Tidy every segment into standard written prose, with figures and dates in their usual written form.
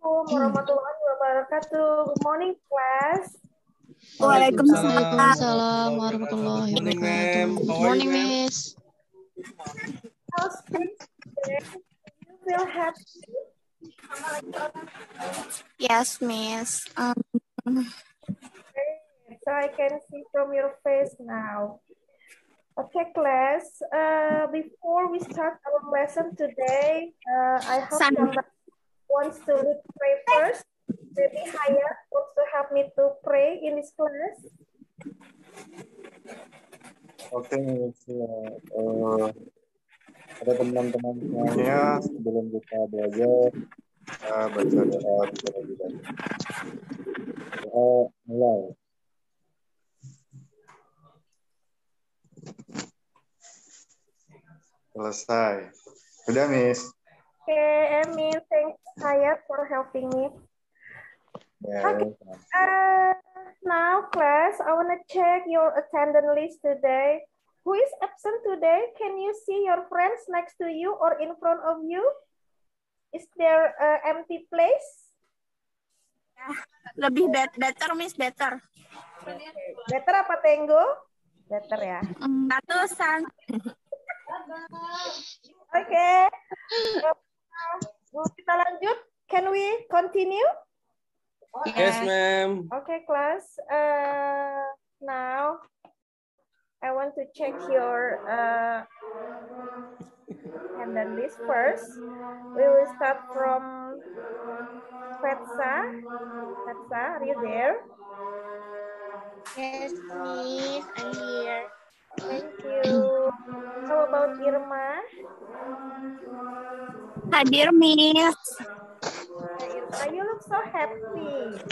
Warahmatullahi wabarakatuh. Good morning, class. Waalaikumsalam. Waalaikumsalam warahmatullahi Morning, wabarakatuh. ma'am. Good How are you, morning, ma'am? Miss. How's things today? Do you feel happy? Yes, Miss. So I can see from your face now. Okay, class. Before we start our lesson today, I hope somebody wants to pray first. Maybe Hayat wants to help me to pray in this class. Oke, ada teman-teman semuanya, sebelum kita belajar, kita baca doa terlebih dahulu. Doa mulai. Selesai. Sudah, Miss. Okay, Emil, thanks Hayat for helping me. Ya, Okay. Now, class, I want to check your attendance list today. Who is absent today? Can you see your friends next to you or in front of you? Is there an empty place? Lebih better, Miss, better. Better apa Tenggo? Better ya. Ratusan. Oke. Kita lanjut. Can we continue? Yes, ma'am. Okay, class. Now, I want to check your attendance list first. We will start from Fetsa. Fetsa, are you there? Yes, Miss, I'm here. Thank you. How about Irma? Hadir, Miss. Irma, you look so happy.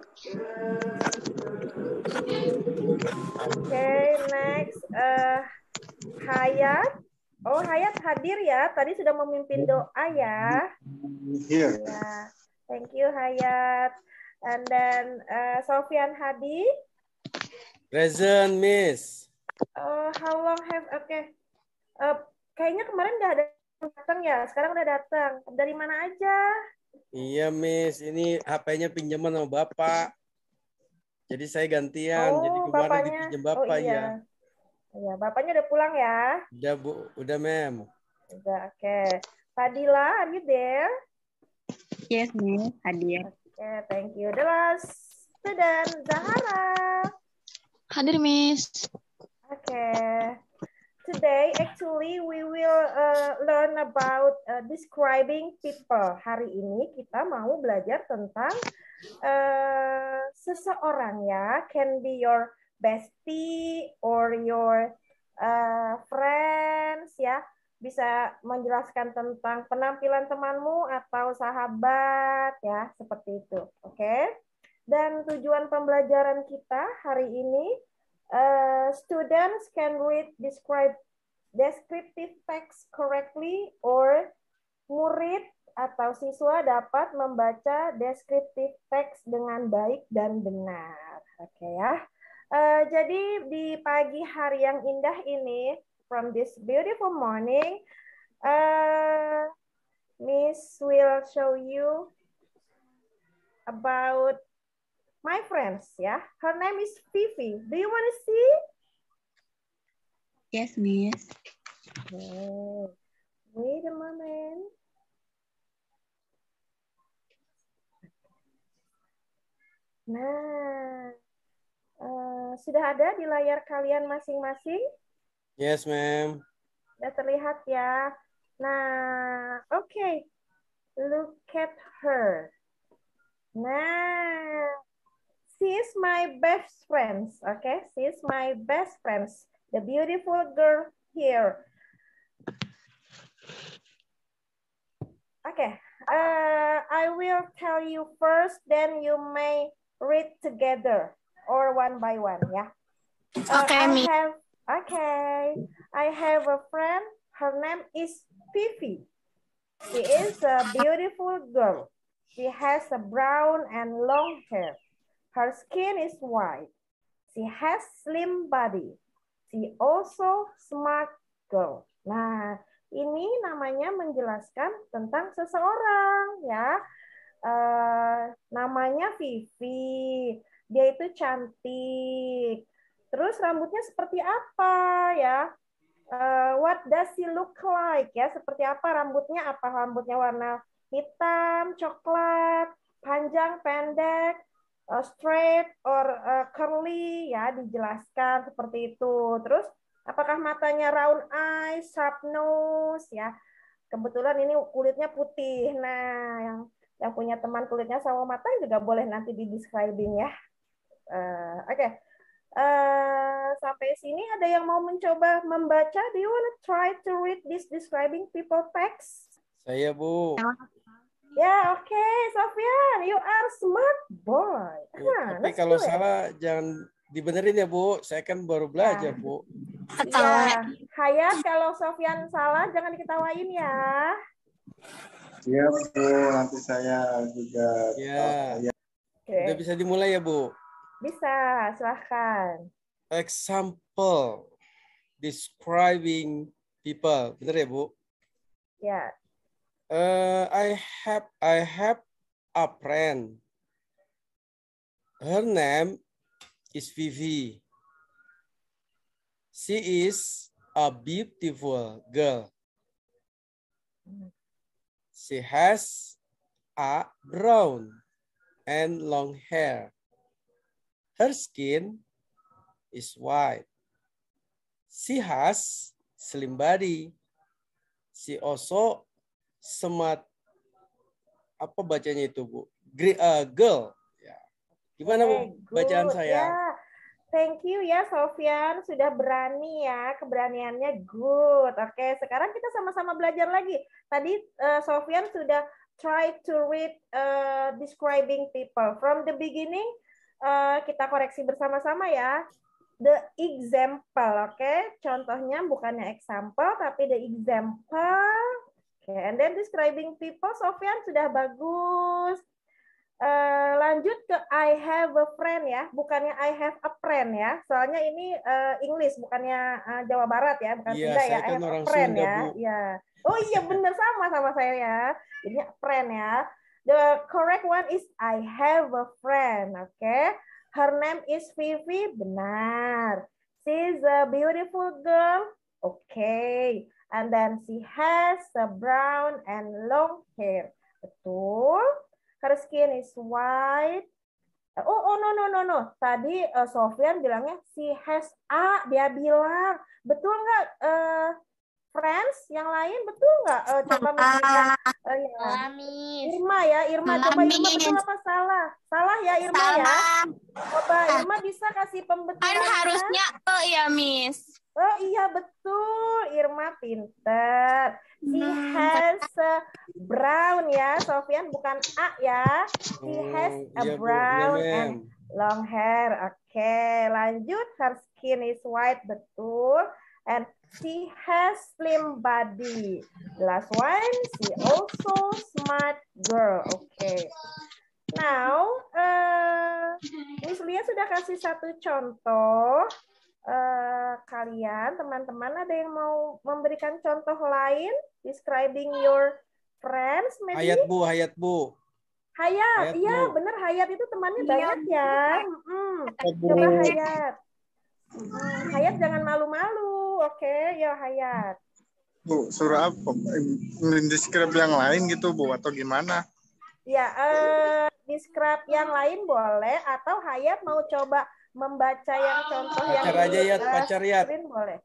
Okay, next. Hayat. Oh, Hayat hadir ya. Tadi sudah memimpin doa ya. Here. Ya. Thank you, Hayat. And then Sofyan Hadi. Present, Miss. How long have? Okay. Kayaknya kemarin nggak ada yang datang ya. Sekarang udah datang. Dari mana aja? Iya, Miss. Ini HP-nya pinjaman sama Bapak. Jadi saya gantian. Jadi kemarin Bapaknya. dipinjam Bapak, iya. ya. Iya, bapaknya udah pulang ya. Udah, Bu. Udah, ma'am. Udah, oke. Fadila, are you there? Yes, Miss. Hadir. Okay, thank you. The last student, Zahara. Hadir, Miss. Okay. Today, actually, we will learn about describing people. Hari ini kita mau belajar tentang seseorang ya. Can be your bestie or your friends ya. Bisa menjelaskan tentang penampilan temanmu atau sahabat ya, seperti itu. Oke. Dan tujuan pembelajaran kita hari ini, students can read descriptive text correctly, or murid atau siswa dapat membaca descriptive text dengan baik dan benar. Oke ya. Jadi di pagi hari yang indah ini, from this beautiful morning, Miss will show you about my friends, ya. Her name is Vivi. Do you want to see? Yes, Miss. Okay. Wait a moment. Nah, sudah ada di layar kalian masing-masing? Yes, ma'am. Sudah terlihat ya. Nah, oke. Look at her. Nah, she is my best friend. Okay, she is my best friend. The beautiful girl here. Okay, I will tell you first, then you may read together or one by one. Yeah. Okay, I have a friend. Her name is Fifi. She is a beautiful girl. She has a brown and long hair. Her skin is white. She has slim body. She also smart girl. Nah, ini namanya menjelaskan tentang seseorang ya. Namanya Vivi. Dia itu cantik. Terus rambutnya seperti apa ya? What does she look like ya? Seperti apa rambutnya? Apa rambutnya warna hitam, coklat, panjang, pendek, straight, or curly ya? Dijelaskan seperti itu. Terus apakah matanya round eyes, sharp nose ya? Kebetulan ini kulitnya putih. Nah, yang punya teman kulitnya sawo matang juga boleh nanti di describing ya. Oke. Sampai sini ada yang mau mencoba membaca? Do you want to try to read this describing people text? Saya, Bu. Ya, oke. Sofyan, you are smart boy. Tapi kalau salah jangan dibenerin ya, Bu. Saya kan baru belajar, Bu. Ya, Hayat, kalau Sofyan salah jangan diketawain ya. Siap, Bu. Nanti saya juga. Ya. Udah bisa dimulai ya, Bu? Bisa, silahkan. Example describing people. Benar ya, Bu? Ya. I have a friend. Her name is Vivi. She is a beautiful girl. She has a brown and long hair. Her skin is white. She has slim body. She also smart. Apa bacanya itu, Bu? Girl. Ya. Gimana, Bu, bacaan saya? Ya. Thank you ya, Sofyan. Sudah berani ya. Keberaniannya good. Oke, sekarang kita sama-sama belajar lagi. Tadi Sofyan sudah try to read describing people. From the beginning, kita koreksi bersama-sama ya. The example, oke? Contohnya bukannya example, tapi the example. Oke, and then describing people, Sofyan sudah bagus. Lanjut ke I have a friend ya, bukannya I have a friend ya. Soalnya ini English, bukannya Jawa Barat ya, bukan Sunda ya. Kan orang friend Sunda, ya. Bu. Ya. Oh iya benar sama saya ya. Jadi friend ya. The correct one is I have a friend, oke? Her name is Vivi, benar. She's a beautiful girl, okay. And then she has a brown and long hair, betul. Her skin is white. Oh no. Tadi Sofyan bilangnya she has a, dia bilang. Betul nggak? Friends, yang lain betul nggak? Coba memberikan Irma. Coba Irma betul apa salah? Salah ya Irma ya. Coba Irma bisa kasih pembetiran. Kan harusnya ya, Miss. Oh iya betul, Irma pinter. She has a brown ya, Sofyan bukan A ya. She has a brown and long hair. Oke, lanjut. Her skin is white, betul. And she has slim body. Last one, she also smart girl. Okay. Now, Miss Lia sudah kasih satu contoh. Kalian, teman-teman, ada yang mau memberikan contoh lain? Describing your friends, maybe? Hayat, Bu. Hayat, iya bener. Hayat itu temannya banyak ya. Coba Hayat. Hayat jangan malu-malu, oke? Ya Hayat. Bu, suruh apa? Describe yang lain gitu, Bu, atau gimana? Ya, describe yang lain boleh, atau Hayat mau coba membaca yang contoh pacar ya. Boleh.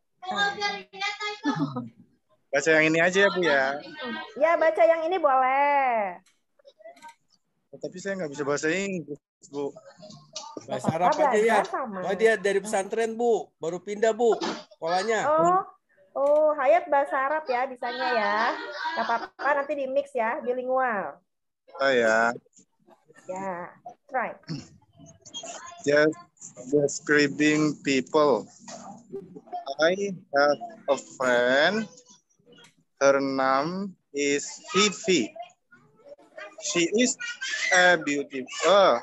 Baca yang ini aja ya, Bu ya. Ya, baca yang ini boleh. Tapi saya nggak bisa bahasa Inggris, Bu. Bahasa Arab aja ya. Oh, dia dari pesantren, Bu. Baru pindah, Bu. Sekolahnya. Oh, Hayat bahasa Arab ya, bisanya ya. Gak apa-apa, nanti di mix ya, bilingual. Oh ya. Ya, try. Just describing people. I have a friend. Her name is Vivi. She is a beautiful.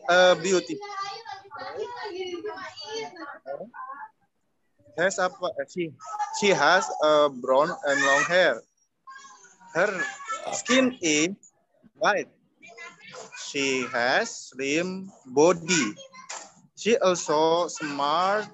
She has a brown and long hair. Her skin is white. She has slim body. She also smart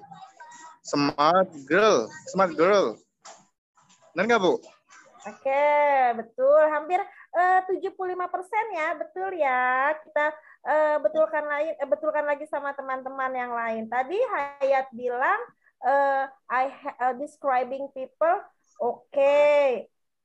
girl. Smart girl. Benar nggak, Bu? Oke, betul. Hampir 75% ya, betul ya. Kita betulkan lagi sama teman-teman yang lain. Tadi Hayat bilang describing people. Oke.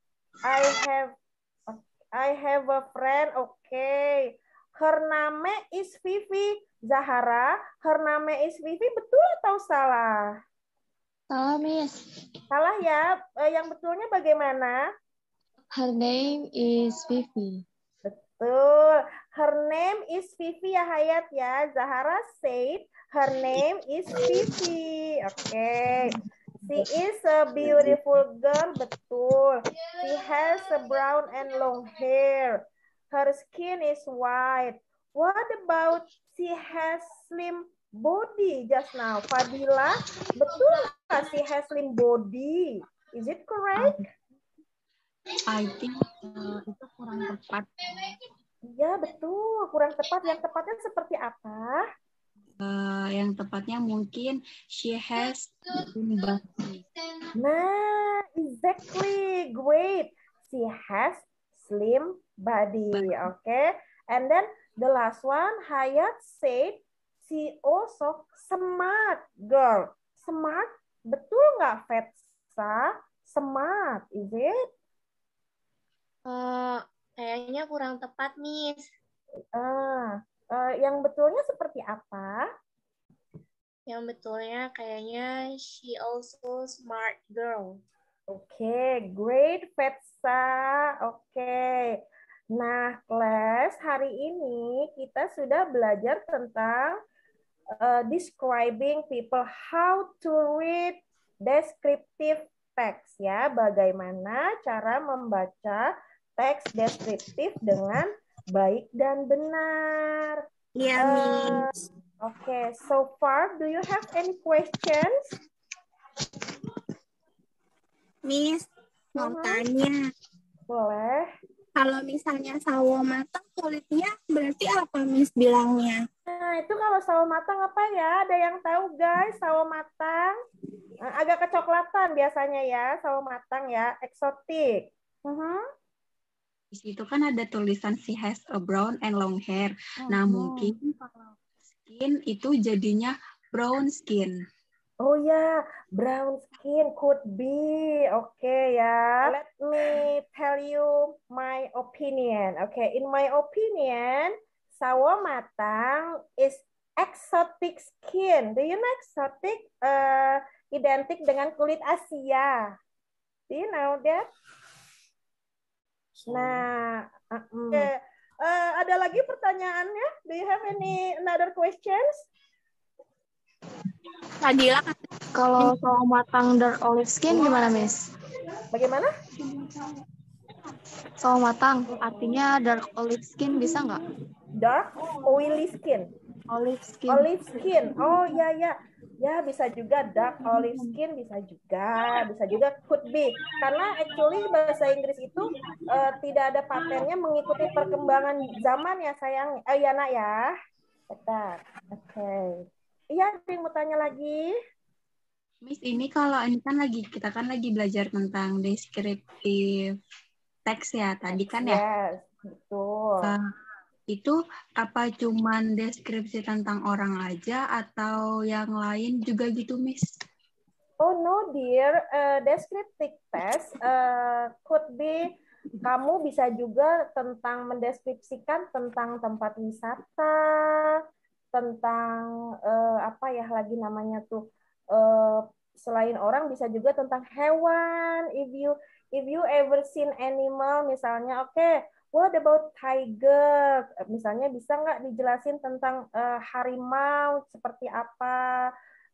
I have a friend. Oke. Her name is Vivi. Zahara, her name is Vivi. Betul atau salah? Salah, Miss. Salah ya. Yang betulnya bagaimana? Her name is Vivi. Betul. Her name is Vivi ya Hayat ya. Zahara said her name is Vivi. Oke. She is a beautiful girl. Betul. She has a brown and long hair. Her skin is white. What about she has slim body just now? Fadila, betul nggak she has slim body? Is it correct? I think itu kurang tepat. Iya, betul. Kurang tepat. Yang tepatnya seperti apa? Yang tepatnya mungkin she has slim body. Nah, exactly. Great. She has slim body. Okay. And then the last one, Hayat said she also smart girl. Smart, betul nggak, Fetsa? Smart, is it? Kayaknya kurang tepat, Miss. Yang betulnya seperti apa? Yang betulnya kayaknya she also smart girl. Oke, great, Fetsa. Oke. Nah, kelas hari ini kita sudah belajar tentang describing people, how to read descriptive text ya, bagaimana cara membaca teks deskriptif dengan baik dan benar. Iya, Miss. Okay, so far, do you have any questions? Miss, mau tanya. Boleh. Kalau misalnya sawo matang kulitnya berarti apa Miss bilangnya? Nah, itu kalau sawo matang apa ya? Ada yang tahu, guys, sawo matang? Agak kecoklatan biasanya ya, sawo matang ya, eksotik. Di situ kan ada tulisan she has a brown and long hair. Nah, mungkin kalau skin itu jadinya brown skin. Oh ya, brown skin could be. Oke ya. Let me tell you my opinion. Okay, in my opinion, sawo matang is exotic skin. Do you know exotic? Identik dengan kulit Asia. Do you know that? Nah, ada lagi pertanyaannya? Do you have any another questions? Fadila, Kalau sawo matang dark olive skin gimana, Miss? Bagaimana? Sawo matang artinya dark olive skin bisa nggak? Dark oily skin. Olive skin. Olive skin. Oh ya ya. Ya bisa juga dark olive skin, bisa juga could be. Karena actually bahasa Inggris itu tidak ada patennya, mengikuti perkembangan zaman ya sayang. Ya nak ya. Betul. Oke. Iya, ada yang mau tanya lagi? Miss, ini kalau ini kan kita kan lagi belajar tentang deskriptif teks ya tadi kan ya? Yes, betul. Itu apa cuman deskripsi tentang orang aja atau yang lain juga gitu, Miss? Oh no dear, descriptive text could be, kamu bisa juga tentang mendeskripsikan tentang tempat wisata, tentang apa ya lagi namanya tuh, selain orang bisa juga tentang hewan. If you ever seen animal misalnya, oke, what about tiger? Misalnya bisa nggak dijelasin tentang harimau seperti apa?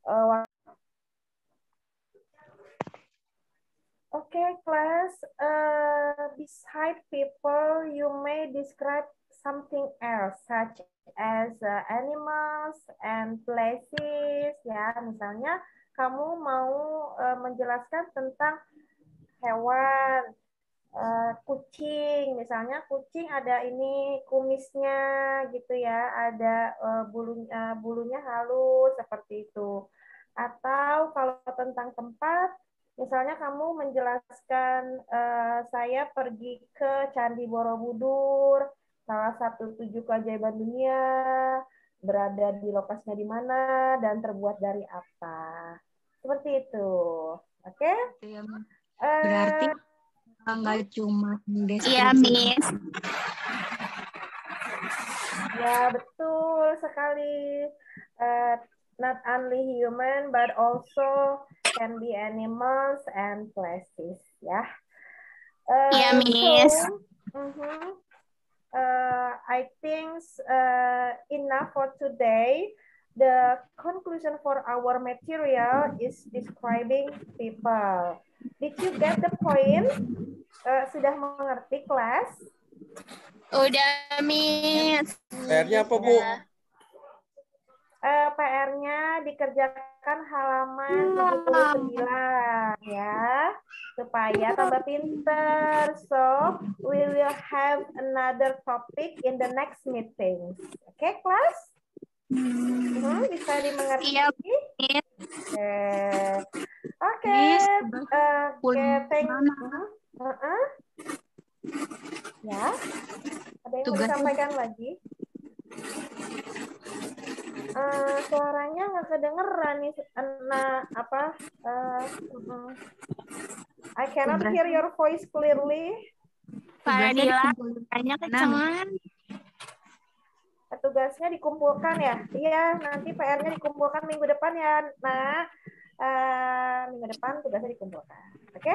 Okay, class. Beside people, you may describe something else, such as animals and places. Ya, misalnya kamu mau menjelaskan tentang hewan, kucing, misalnya kucing ada ini kumisnya gitu ya, ada bulunya halus seperti itu. Atau kalau tentang tempat, misalnya kamu menjelaskan saya pergi ke Candi Borobudur, salah satu 7 keajaiban dunia, berada di lokasinya di mana dan terbuat dari apa. Seperti itu. Oke? Berarti nggak cuma Iya, deskripsi. Miss. Ya, betul sekali. Not only human, but also can be animals and places. Ya. Iya, Miss. I think enough for today. The conclusion for our material is describing people. Did you get the point? Sudah mengerti, kelas? Udah, Miss. PR-nya apa, Bu? PR-nya dikerjakan halaman 79 ya, supaya tambah pinter. So, we will have another topic in the next meeting. Oke, kelas? Bisa dimengerti? Iya, Miss. Oke. Oke, thank you. Ya, ada yang mau disampaikan lagi? Suaranya nggak kedengeran nih. I cannot hear your voice clearly. Fadila, kayaknya kecengan. Tugasnya dikumpulkan ya? Iya, nanti PR-nya dikumpulkan minggu depan ya. Nah, minggu depan tugasnya dikumpulkan. Oke?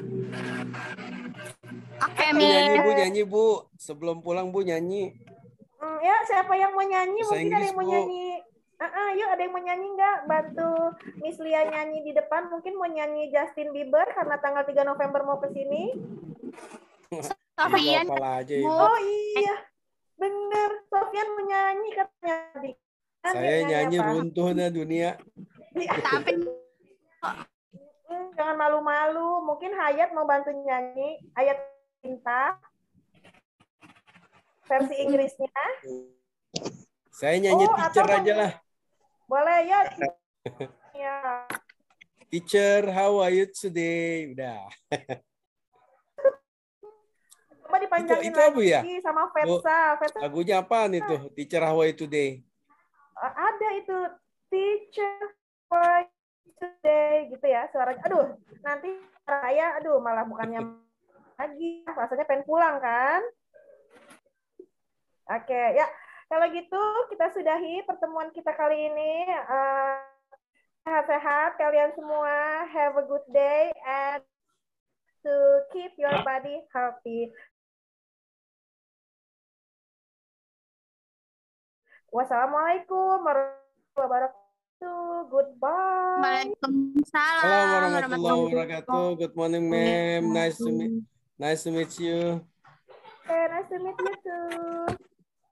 Oke, Bu, Miss. nyanyi, Bu, nyanyi, Bu. Sebelum pulang, Bu, nyanyi. Ya, siapa yang mau nyanyi? Bahasa Mungkin ada Inggris, yang mau Bu. nyanyi. Yuk, ada yang mau nyanyi nggak? Bantu Miss Lia nyanyi di depan. Mungkin mau nyanyi Justin Bieber karena tanggal 3 November mau ke sini. Sofian. Apalah aja itu. Oh iya, bener. Sofian mau nyanyi katanya. Saya nyanyi apa? runtuhnya dunia. Tapi Jangan malu-malu. Mungkin Hayat mau bantu nyanyi. Hayat Cinta. Versi Inggrisnya. Saya nyanyi teacher aja lah. Boleh ya. Ya. Teacher, how are you today? Udah. Coba dipanjangin Itu apa ya? sama Vetsa. Lagunya apaan itu? Teacher, how are you today? Ada itu. Teacher, how are you today? Gitu ya suaranya. Aduh, nanti saya, malah bukannya lagi. Rasanya pengen pulang kan? Oke, ya. Kalau gitu kita sudahi pertemuan kita kali ini. Sehat-sehat kalian semua. Have a good day and to keep your body healthy. Wassalamualaikum warahmatullahi wabarakatuh. Goodbye. Waalaikumsalam warahmatullahi wabarakatuh. Good morning, ma'am. Nice to meet you. Okay, nice to meet you too.